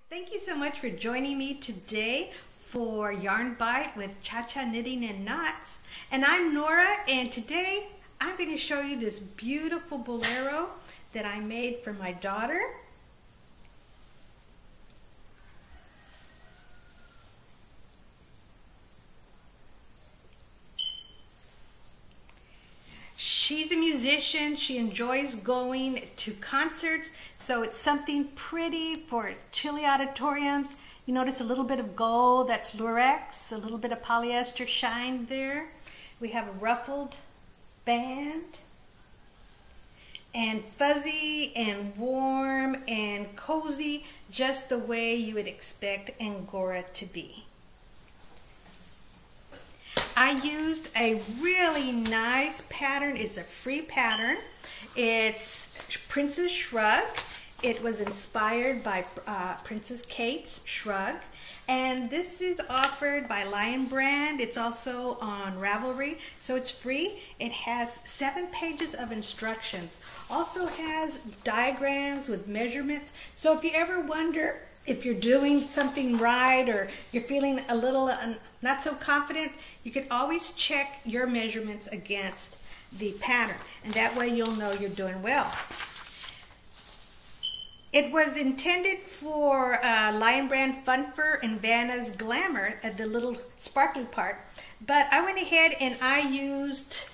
Thank you so much for joining me today for Yarn Bite with ChaCha Knitting and Knots. And I'm Nora, and today I'm going to show you this beautiful bolero that I made for my daughter. She's a musician. She enjoys going to concerts, so it's something pretty for chilly auditoriums. You notice a little bit of gold, that's lurex, a little bit of polyester shine there. We have a ruffled band, and fuzzy and warm and cozy, just the way you would expect Angora to be. I used a really nice pattern. It's a free pattern. It's Princess Shrug. It was inspired by Princess Kate's Shrug. And this is offered by Lion Brand. It's also on Ravelry, so it's free. It has 7 pages of instructions. Also has diagrams with measurements. So if you ever wonder if you're doing something right or you're feeling a little not so confident, you can always check your measurements against the pattern, and that way you'll know you're doing well. It was intended for Lion Brand Fun Fur and Vanna's Glamour at the little sparkly part, but I went ahead and I used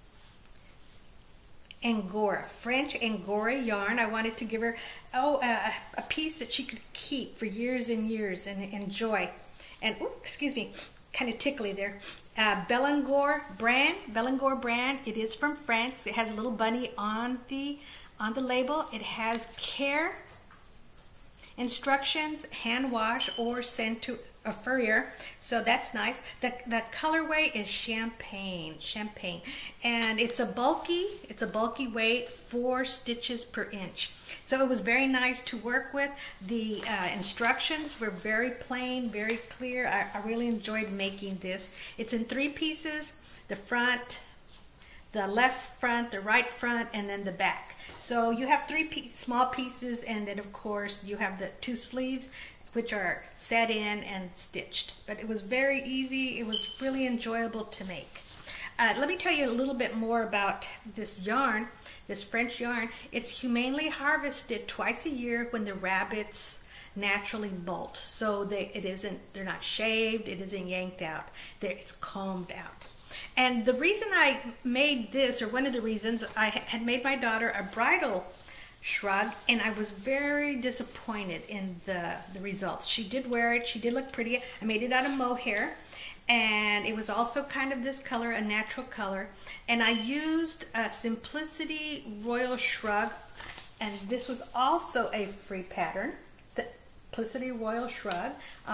Angora, French Angora yarn. I wanted to give her a piece that she could keep for years and years and enjoy. And excuse me, kind of tickly there. Belangor brand. It is from France. It has a little bunny on the label. It has care instructions, hand wash, or send to a furrier, so that's nice. The colorway is champagne, and it's a bulky weight, 4 stitches per inch. So it was very nice to work with. The instructions were very plain, very clear. I really enjoyed making this. It's in 3 pieces: the front, the left front, the right front, and then the back. So you have 3 small pieces, and then of course you have the 2 sleeves, which are set in and stitched. But it was very easy. It was really enjoyable to make. Let me tell you a little bit more about this yarn, this French yarn. It's humanely harvested twice a year when the rabbits naturally molt. So they're not shaved, it isn't yanked out, it's combed out. And the reason I made this, or one of the reasons, I had made my daughter a bridal shrug, and I was very disappointed in the results. She did wear it, she did look pretty. I made it out of mohair, and it was also kind of this color, a natural color. And I used a Simplicity Royal Shrug, and this was also a free pattern. Simplicity Royal Shrug.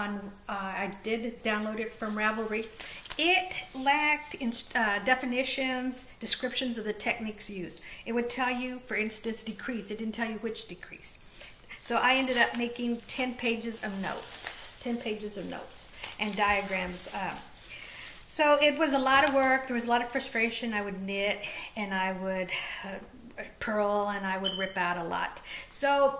I did download it from Ravelry. It lacked definitions, descriptions of the techniques used. It would tell you, for instance, decrease. It didn't tell you which decrease. So I ended up making 10 pages of notes, 10 pages of notes and diagrams. So it was a lot of work. There was a lot of frustration. I would knit, and I would purl, and I would rip out a lot. So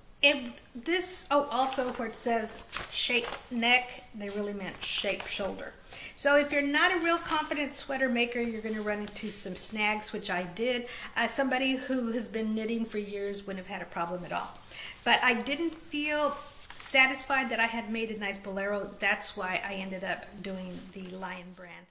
also where it says shape neck, they really meant shape shoulder. So if you're not a real confident sweater maker, you're going to run into some snags, which I did. Somebody who has been knitting for years wouldn't have had a problem at all. But I didn't feel satisfied that I had made a nice bolero. That's why I ended up doing the Lion Brand.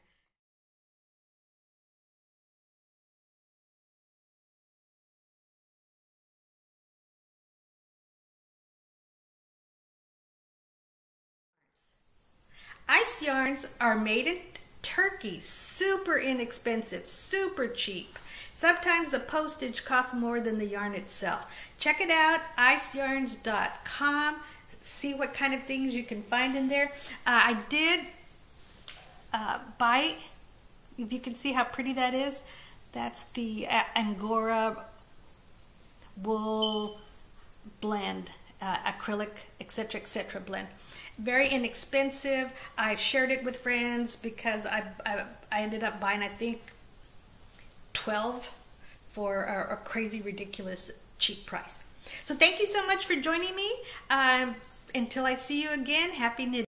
Ice yarns are made in Turkey, super inexpensive, super cheap. Sometimes the postage costs more than the yarn itself. Check it out, iceyarns.com. See what kind of things you can find in there. I did buy, if you can see how pretty that is, that's the Angora wool blend, acrylic, etc. blend. Very inexpensive. I shared it with friends because I ended up buying, I think, 12 for a crazy, ridiculous, cheap price. So thank you so much for joining me. until I see you again, happy knitting.